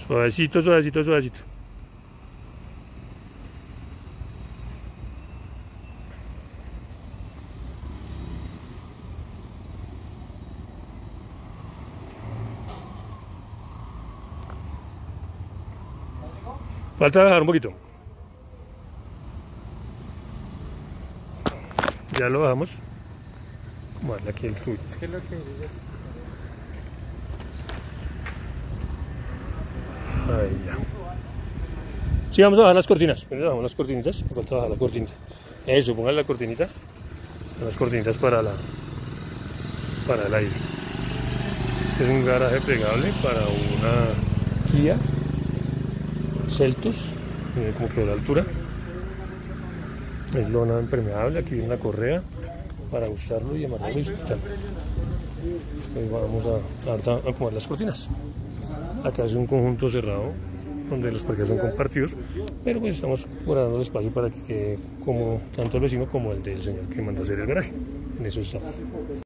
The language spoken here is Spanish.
Suavecito, suavecito, suavecito. Falta bajar un poquito. Ya lo bajamos. Bueno, aquí el switch. Es que lo que Ahí ya. Sí, vamos a bajar las cortinas. Primero bajamos las cortinitas. Me falta bajar la cortinita. Eso, pongan la cortinita. Las cortinitas para el aire. Este es un garaje plegable para una Kia Seltos. Miren cómo quedó la altura. Es lona impermeable. Aquí viene la correa para ajustarlo y amarrarlo y sujetarlo. Entonces vamos a acomodar las cortinas. Acá es un conjunto cerrado donde los parques son compartidos, pero pues estamos guardando el espacio para que quede como tanto el vecino como el del señor que mandó hacer el garaje. En eso estamos.